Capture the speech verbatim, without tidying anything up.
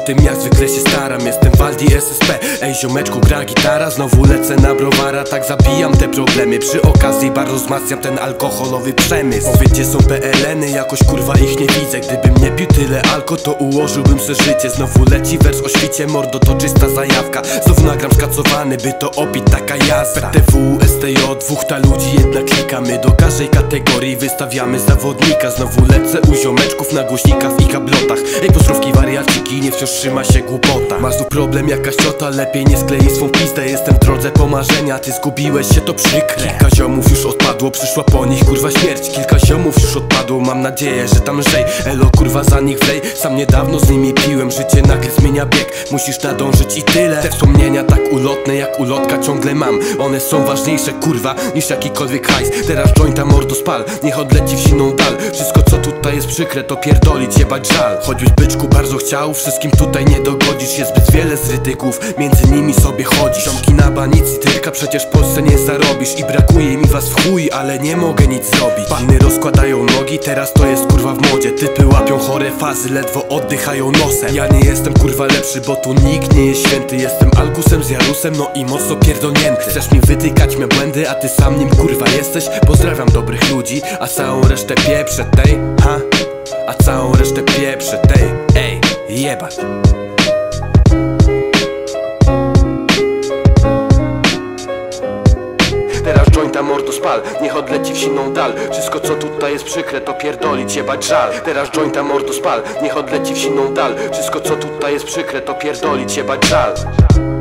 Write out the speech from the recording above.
tym jak zwykle się staram. Jestem Waldi S S P. Ej ziomeczku, gra gitara. Znowu lecę na browara, tak zabijam te problemy. Przy okazji bardzo wzmacniam ten alkoholowy przemysł. Powiedz, gdzie są P L N-y, jakoś kurwa ich nie widzę. Gdybym nie pił tyle alko, to ułożyłbym se życie. Znowu leci wers o świcie, mordo to czysta zajawka. Znowu nagram skacowany, by to opić, taka jazda. P T W, S T J, dwóch ta ludzi, jedna klika. My do każdej kategorii wystawiamy zawodnika. Znowu lecę u ziomeczków na głośnikach i kablotach. Ej pozdrówki wariaciki, nie wciąż trzyma się głupota. Masz tu problem jakaś ciota, lepiej nie sklei swą pizdę. Jestem w drodze po marzenia, ty zgubiłeś się, to przykre. Kilka ziomów już odpadło, przyszła po nich kurwa śmierć. Kilka ziomów już odpadło, mam nadzieję, że tam lżej. Elo kurwa za nich wlej, sam niedawno z nimi piłem. Życie nagle zmienia bieg, musisz nadążyć i tyle. Te wspomnienia tak ulotne jak ulotka ciągle mam. One są ważniejsze kurwa niż jakikolwiek hajs. Teraz jointa mordo spal, niech odleci w siną dal. Wszystko co tutaj jest przykre, to pierdolić jebać żal. Choćbyś byczku bardzo chciał, wszystkim tutaj nie dogodzisz. Jest zbyt wiele zrytych głów, między nimi sobie chodzisz. Ziomki na banicy tylko przecież w Polsce nie zarobisz. I brakuje mi was w chuj, ale nie mogę nic zrobić. Panny rozkładają nogi, teraz to jest kurwa w modzie. Typy łapią chore fazy, ledwo oddychają nosem. Ja nie jestem kurwa lepszy, bo tu nikt nie jest święty. Jestem Alkusem z Jarusem, no i mocno pierdolnięty. Chcesz mi wytykać me błędy, a ty sam nim kurwa jesteś. Pozdrawiam dobrych ludzi, a całą resztę pieprzę tej, ha? A całą resztę pieprzę tej, ej, jebać. Teraz jointa mordo spal, niech odleci w siną dal. Wszystko co tutaj jest przykre, to pierdolić jebać żal. Teraz jointa mordo spal, niech odleci w siną dal. Wszystko co tutaj jest przykre, to pierdolić jebać żal.